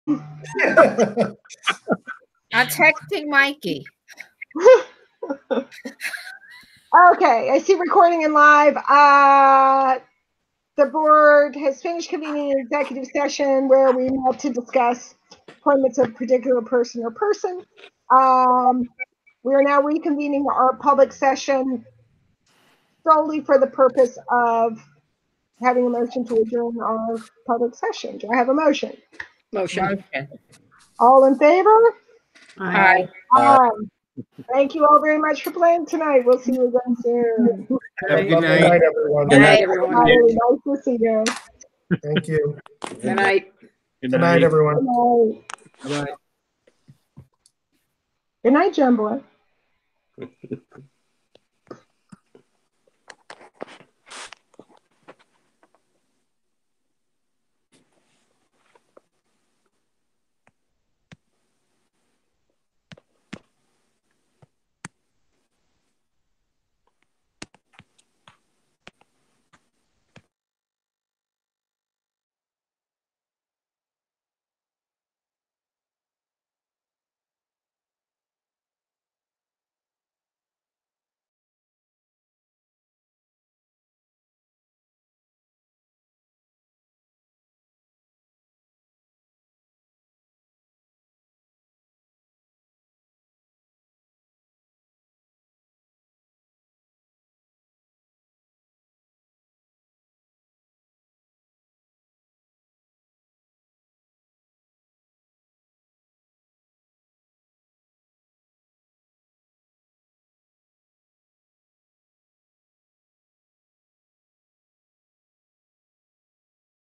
I'm texting Mikey. Okay, I see recording and live. The board has finished convening an executive session where we met to discuss appointments of a particular person or person. We are now reconvening our public session solely for the purpose of having a motion to adjourn our public session. Do I have a motion? Motion. All in favor? Aye. Aye. Thank you all very much for playing tonight. We'll see you again soon. Have a good night, everyone. Good night, everyone. Nice to see you. Thank you. Good night. Good night, everyone. Good night. Bye-bye. Good night, John Boy.